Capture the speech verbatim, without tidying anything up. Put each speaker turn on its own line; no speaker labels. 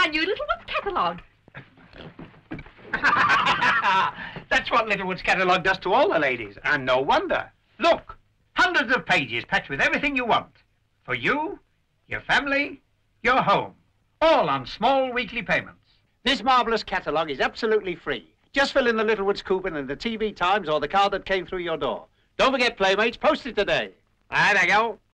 new Littlewoods catalogue.
That's what Littlewoods Catalogue does to all the ladies, and no wonder. Look, hundreds of pages packed with everything you want. For you, your family, your home. All on small weekly payments. This marvellous catalogue is absolutely free. Just fill in the Littlewoods coupon in the T V Times or the card that came through your door. Don't forget, Playmates, post it today. There you go.